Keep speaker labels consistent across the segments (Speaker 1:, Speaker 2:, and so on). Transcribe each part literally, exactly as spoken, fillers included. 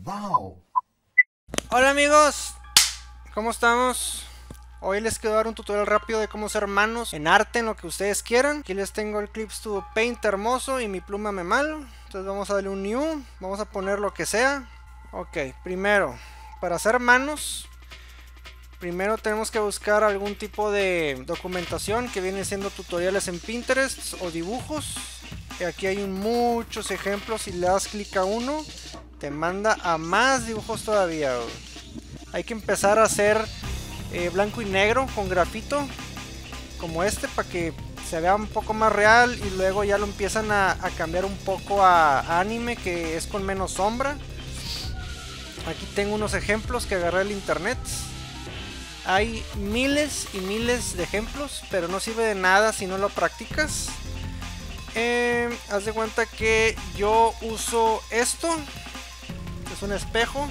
Speaker 1: Wow.
Speaker 2: Hola amigos, ¿cómo estamos? Hoy les quiero dar un tutorial rápido de cómo ser manos en arte, en lo que ustedes quieran. Aquí les tengo el Clips to Paint hermoso y mi pluma Memal. Entonces vamos a darle un new, vamos a poner lo que sea. Ok, primero, para hacer manos, primero tenemos que buscar algún tipo de documentación que viene siendo tutoriales en Pinterest o dibujos. Aquí hay muchos ejemplos. Si le das clic a uno, te manda a más dibujos todavía. Hay que empezar a hacer eh, blanco y negro con grafito como este para que se vea un poco más real, y luego ya lo empiezan a, a cambiar un poco a, a anime, que es con menos sombra. Aquí tengo unos ejemplos que agarré del internet. Hay miles y miles de ejemplos, pero no sirve de nada si no lo practicas. Eh, haz de cuenta que yo uso esto, es un espejo,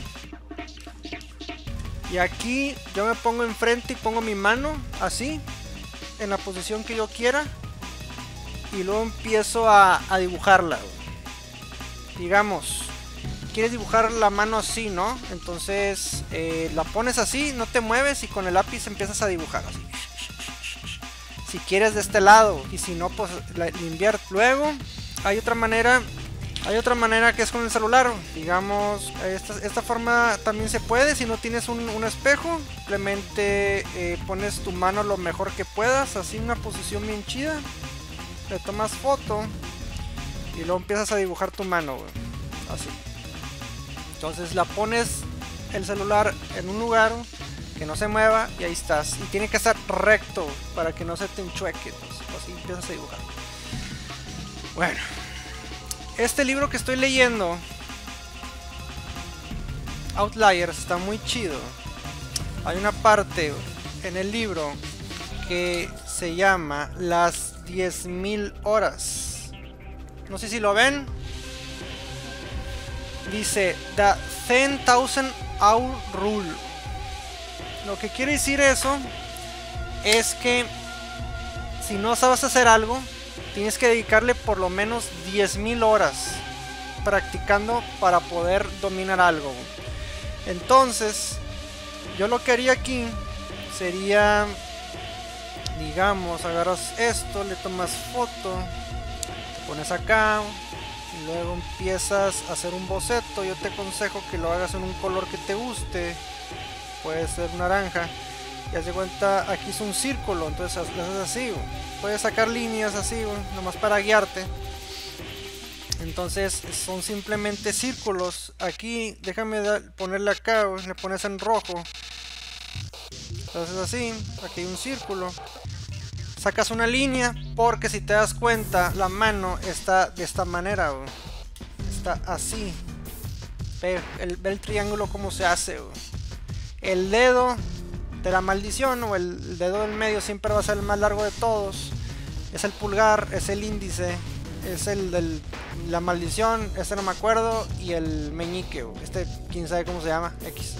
Speaker 2: y aquí yo me pongo enfrente y pongo mi mano así, en la posición que yo quiera, y luego empiezo a, a dibujarla. Digamos, quieres dibujar la mano así, ¿no? Entonces eh, la pones así, no te mueves, y con el lápiz empiezas a dibujar así. Si quieres de este lado, y si no, pues la, la inviertes. Luego hay otra manera, hay otra manera que es con el celular. Digamos, esta, esta forma también se puede. Si no tienes un, un espejo, simplemente eh, pones tu mano lo mejor que puedas, así en una posición bien chida. Le tomas foto y luego empiezas a dibujar tu mano, güey. Así. Entonces la pones el celular en un lugar que no se mueva, y ahí estás. Y tiene que estar recto para que no se te enchueque. Entonces, así empiezas a dibujar. Bueno, este libro que estoy leyendo, Outliers, está muy chido. Hay una parte en el libro que se llama las diez mil horas. No sé si lo ven. Dice The ten thousand hour rule. Lo que quiere decir eso es que si no sabes hacer algo, tienes que dedicarle por lo menos diez mil horas practicando para poder dominar algo. Entonces, yo lo que haría aquí sería, digamos, agarras esto, le tomas foto, te pones acá, y luego empiezas a hacer un boceto. Yo te aconsejo que lo hagas en un color que te guste. Puede ser naranja. Y haz de cuenta, aquí es un círculo, entonces lo haces así. Puedes sacar líneas así, nomás para guiarte. Entonces son simplemente círculos. Aquí, déjame ponerle acá, le pones en rojo. Entonces así, aquí hay un círculo. Sacas una línea, porque si te das cuenta, la mano está de esta manera, está así. Ve el, ve el triángulo como se hace. El dedo de la maldición, o el dedo del medio, siempre va a ser el más largo de todos. Es el pulgar, es el índice, es el de la maldición, este no me acuerdo, y el meñique, este quién sabe cómo se llama, X.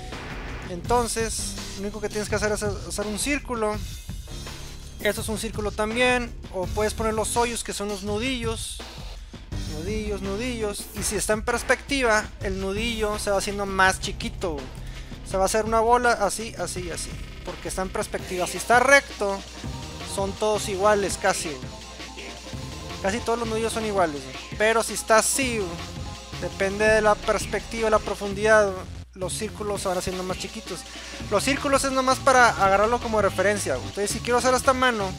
Speaker 2: Entonces lo único que tienes que hacer es hacer un círculo. Esto es un círculo también. O puedes poner los hoyos, que son los nudillos. Nudillos, nudillos. Y si está en perspectiva, el nudillo se va haciendo más chiquito. Se va a hacer una bola así, así, así, porque está en perspectiva. Si está recto, son todos iguales casi. Casi todos los nudillos son iguales. Pero si está así, depende de la perspectiva y la profundidad, los círculos se van haciendo más chiquitos. Los círculos es nomás para agarrarlo como referencia. Entonces, si quiero hacer esta mano,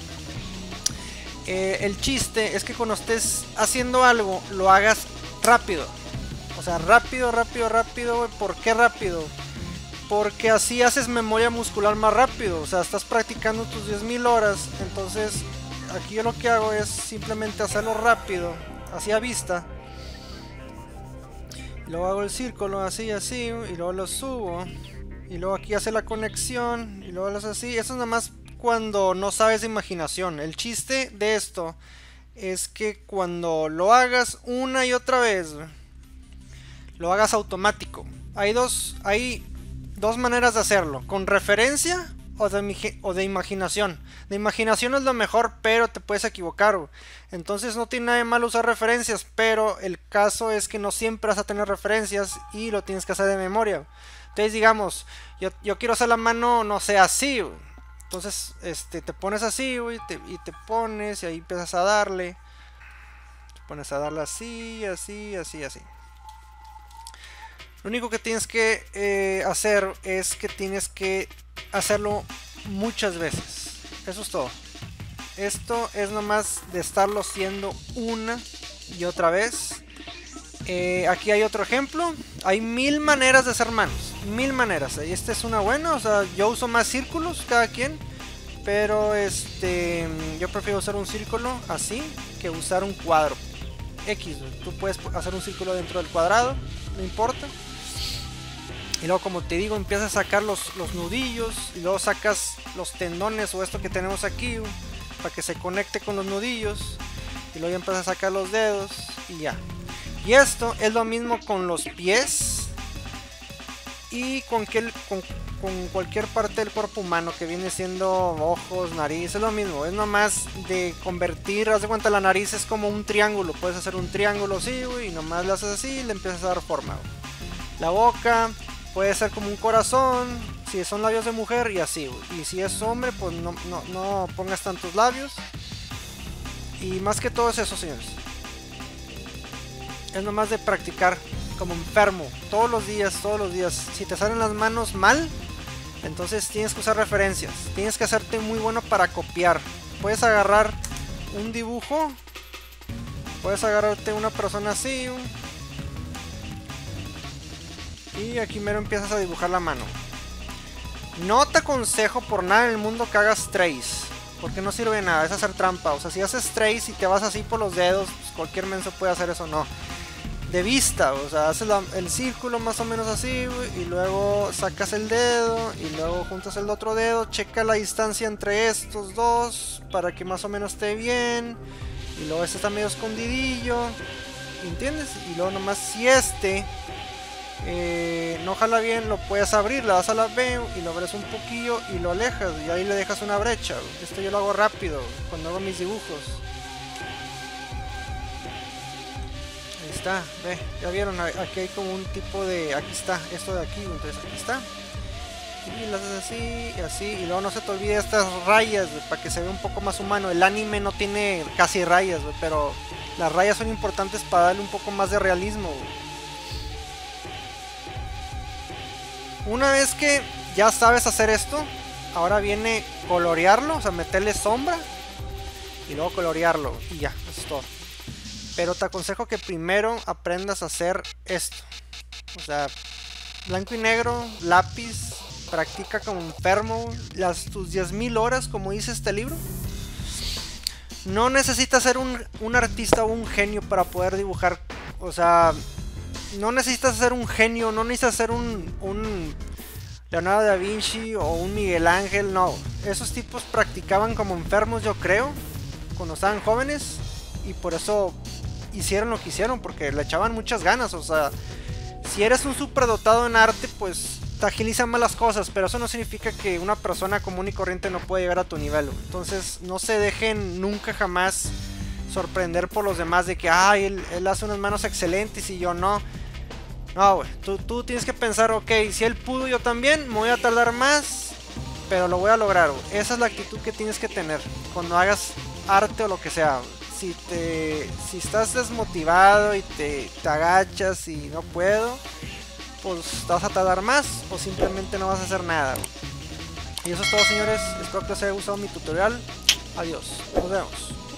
Speaker 2: eh, el chiste es que cuando estés haciendo algo, lo hagas rápido. O sea, rápido, rápido, rápido. ¿Por qué rápido? Porque así haces memoria muscular más rápido. O sea, estás practicando tus diez mil horas. Entonces, aquí yo lo que hago es simplemente hacerlo rápido, así a vista. Y luego hago el círculo así, así. Y luego lo subo. Y luego aquí hace la conexión. Y luego lo hace así. Eso es nada más cuando no sabes de imaginación. El chiste de esto es que cuando lo hagas una y otra vez, lo hagas automático. Hay dos... Hay dos maneras de hacerlo: con referencia o de, o de imaginación. De imaginación es lo mejor, pero te puedes equivocar, güey. Entonces no tiene nada de malo usar referencias, pero el caso es que no siempre vas a tener referencias y lo tienes que hacer de memoria, güey. Entonces digamos, yo, yo quiero hacer la mano, no sé, así, güey. Entonces este, te pones así, güey, te, y te pones y ahí empiezas a darle. Te pones a darle así, así, así, así. Lo único que tienes que eh, hacer es que tienes que hacerlo muchas veces. Eso es todo. Esto es nomás de estarlo haciendo una y otra vez. Eh, aquí hay otro ejemplo. Hay mil maneras de hacer manos. Mil maneras. Y esta es una buena. O sea, yo uso más círculos, cada quien. Pero este, yo prefiero usar un círculo así que usar un cuadro. X. Tú puedes hacer un círculo dentro del cuadrado. No importa. Y luego, como te digo, empiezas a sacar los, los nudillos. Y luego sacas los tendones o esto que tenemos aquí, uh, para que se conecte con los nudillos. Y luego ya empiezas a sacar los dedos. Y ya. Y esto es lo mismo con los pies. Y con, que, con, con cualquier parte del cuerpo humano, que viene siendo ojos, nariz. Es lo mismo. Es nomás de convertir. Haz de cuenta, la nariz es como un triángulo. Puedes hacer un triángulo así, uh, y nomás lo haces así y le empiezas a dar forma. Uh. La boca puede ser como un corazón, si son labios de mujer y así, güey. Y si es hombre, pues no, no, no pongas tantos labios. Y más que todo es eso, señores. Es nomás de practicar como enfermo, todos los días, todos los días. Si te salen las manos mal, entonces tienes que usar referencias. Tienes que hacerte muy bueno para copiar. Puedes agarrar un dibujo, puedes agarrarte una persona así, güey. Y aquí mero empiezas a dibujar la mano. No te aconsejo por nada en el mundo que hagas trace, porque no sirve de nada, es hacer trampa. O sea, si haces trace y te vas así por los dedos, pues cualquier menso puede hacer eso, no. De vista, o sea, haces la, el círculo más o menos así, y luego sacas el dedo, y luego juntas el otro dedo, checa la distancia entre estos dos, para que más o menos esté bien. Y luego este está medio escondidillo, ¿entiendes? Y luego nomás si este... Eh, no jala bien, lo puedes abrir, le das a la B y lo abres un poquillo y lo alejas y ahí le dejas una brecha. Esto yo lo hago rápido cuando hago mis dibujos. Ahí está, ve, ya vieron, aquí hay como un tipo de, aquí está, esto de aquí, entonces aquí está. Y lo haces así y así, y luego no se te olvide estas rayas, wey, para que se vea un poco más humano. El anime no tiene casi rayas, wey, pero las rayas son importantes para darle un poco más de realismo, wey. Una vez que ya sabes hacer esto, ahora viene colorearlo, o sea, meterle sombra y luego colorearlo y ya, eso es todo. Pero te aconsejo que primero aprendas a hacer esto. O sea, blanco y negro, lápiz, practica como enfermo, las tus diez mil horas, como dice este libro. No necesitas ser un, un artista o un genio para poder dibujar, o sea... No necesitas ser un genio, no necesitas ser un, un Leonardo da Vinci o un Miguel Ángel, no. Esos tipos practicaban como enfermos, yo creo, cuando estaban jóvenes. Y por eso hicieron lo que hicieron, porque le echaban muchas ganas. O sea, si eres un superdotado en arte, pues te agilizan más las cosas. Pero eso no significa que una persona común y corriente no pueda llegar a tu nivel. Entonces no se dejen nunca jamás sorprender por los demás de que, ay, él, él hace unas manos excelentes y yo no. No, güey, tú, tú tienes que pensar, ok, si él pudo, yo también, me voy a tardar más, pero lo voy a lograr, güey. Esa es la actitud que tienes que tener cuando hagas arte o lo que sea, güey. Si te, si estás desmotivado y te, te agachas y no puedo, pues te vas a tardar más o simplemente no vas a hacer nada, güey. Y eso es todo, señores, espero que les haya gustado mi tutorial. Adiós, nos vemos.